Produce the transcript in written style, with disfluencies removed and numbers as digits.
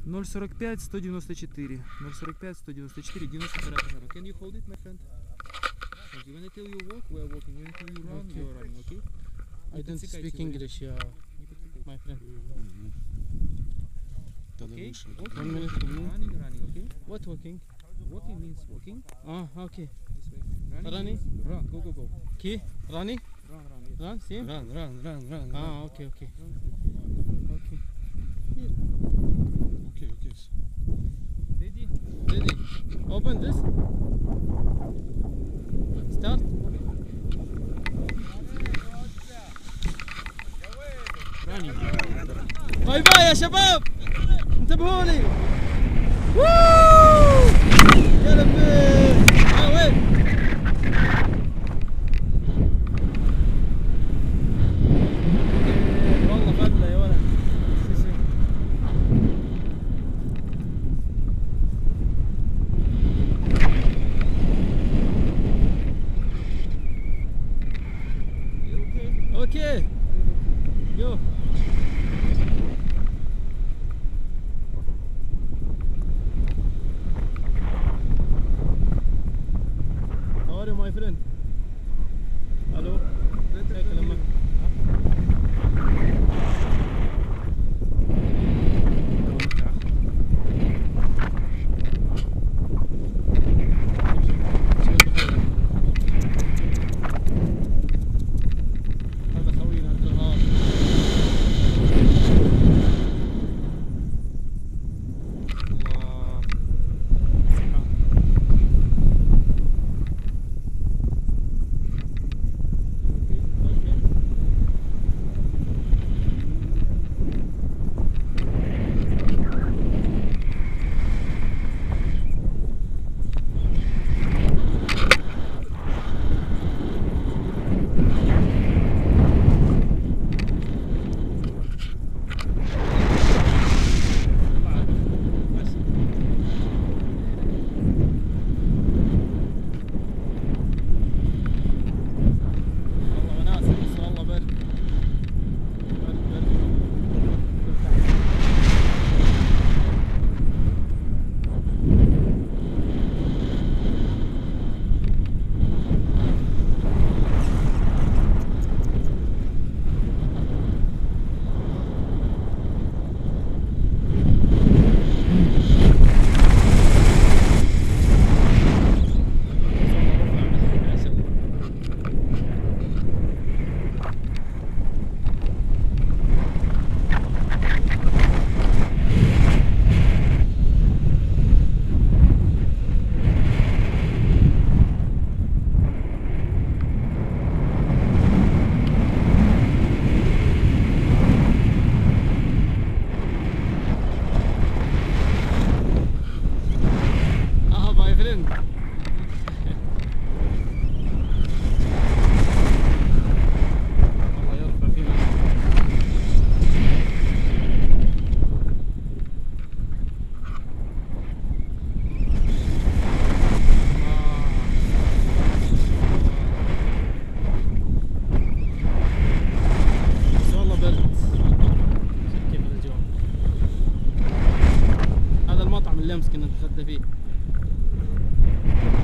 045 194 045 194 92 пожара. Can you hold it, my friend? Thank you. When I tell you walk, we are walking. When I tell you run, you are running, okay? I don't speak English, my friend. Okay? Walking, One minute, running, running, okay? What walking? Walking means walking. Ah, okay. This way. Running? Means run, go, go, go. Key? Running? Run, run, yes. Run, see? Run. Ah, okay. Okay. Okay. Ready? Ready? Open this. Start. Running. باي باي يا شباب، انتبهوا لي. ووو يا لبي. وين؟ والله فله يا ولد. اوكي. يو. My friend. Hello. اللي امس كنا نتغدى فيه.